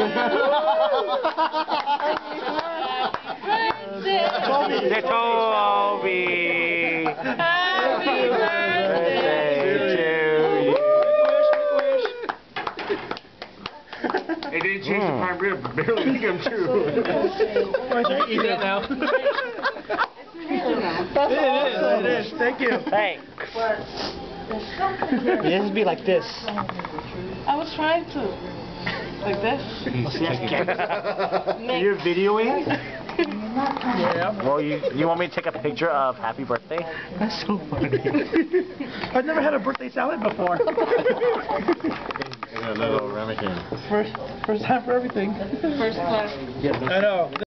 Toby! Happy birthday to you! It didn't change the prime rib, but barely become true. Eat that now. It is. Thank you. Thanks. It has to be like this. I was trying to. Like this? You're videoing? Yeah. Well, you want me to take a picture of happy birthday? That's so funny. I've never had a birthday salad before. A little ramekin. First time for everything. First class. I know.